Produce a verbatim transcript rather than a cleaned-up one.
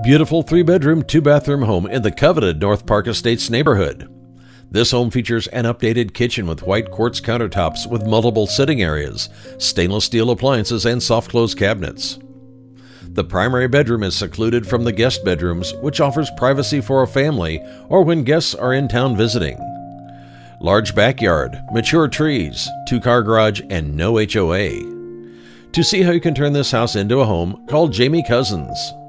beautiful three-bedroom, two-bathroom home in the coveted North Park Estates neighborhood. This home features an updated kitchen with white quartz countertops with multiple sitting areas, stainless steel appliances, and soft-close cabinets. The primary bedroom is secluded from the guest bedrooms, which offers privacy for a family or when guests are in town visiting. Large backyard, mature trees, two-car garage, and no H O A. To see how you can turn this house into a home, call Jamie Cousins.